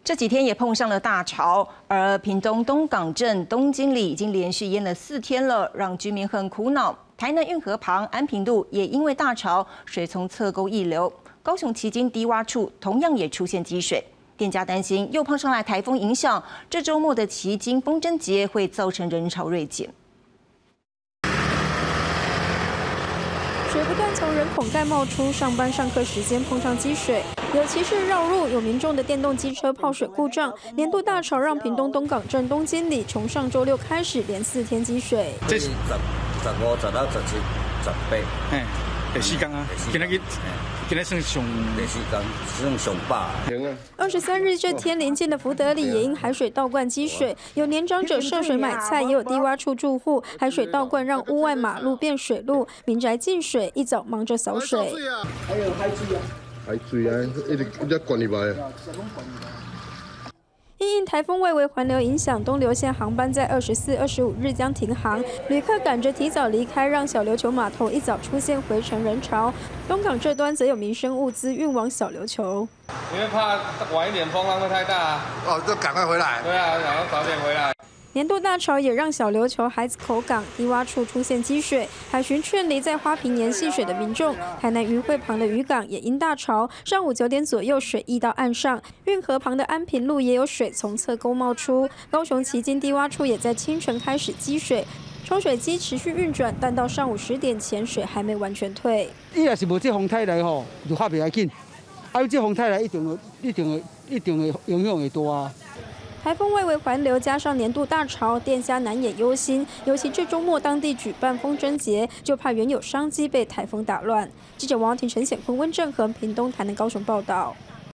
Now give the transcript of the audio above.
这几天也碰上了大潮，而屏东东港镇东金里已经连续淹了4天了，让居民很苦恼。台南运河旁安平路也因为大潮，水从侧沟溢流。高雄旗津低洼处同样也出现积水，店家担心又碰上来台风影响，这周末的旗津风筝节会造成人潮锐减。 水不断从人孔盖冒出，上班上课时间碰上积水，有骑士绕路，有民众的电动机车泡水故障。年度大潮让屏东东港镇东金里从上周6开始连4天积水。 这是15、16、17、18。第4天啊，今天算上第4天，算上饱。 23日这天，邻近的福德里也因海水倒灌积水，有年长者涉水买菜，也有低洼处住户海水倒灌让屋外马路变水路，民宅进水，一早忙着扫水。 还有海水啊，海水啊，一直灌入来。 因台风外围环流影响，东流线航班在24、25日将停航，旅客赶着提早离开，让小琉球码头一早出现回程人潮。东港这端则有民生物资运往小琉球， 因为怕晚一点风浪会太大啊。 哦，就赶快回来。 对啊，然后早点回来。 年度大潮也让小琉球海子口港低洼处出现积水，海巡劝离在花瓶沿戏水的民众。台南渔会旁的渔港也因大潮，上午9点左右水溢到岸上，运河旁的安平路也有水从侧沟冒出。高雄旗津低洼处也在清晨开始积水，抽水机持续运转，但到上午10点前水还没完全退。 伊若是无这风台来吼，就发袂要紧。有这风台来，一定会影响会大啊。 台风外围环流加上年度大潮，店家难掩忧心。尤其这周末当地举办风筝节，就怕原有商机被台风打乱。记者王耀庭、陈显坤、温正和屏东、台南、高雄报道。